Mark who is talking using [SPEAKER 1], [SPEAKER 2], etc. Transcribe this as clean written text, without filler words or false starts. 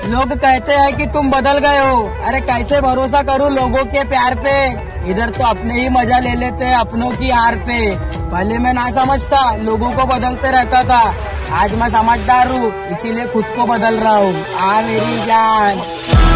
[SPEAKER 1] लोग कहते हैं कि तुम बदल गए हो। अरे कैसे भरोसा करूं लोगों के प्यार पे। इधर तो अपने ही मजा ले लेते हैं अपनों की हार पे। पहले मैं ना समझता, लोगों को बदलते रहता था। आज मैं समझदार हूँ, इसीलिए खुद को बदल रहा हूँ। आ मेरी जान।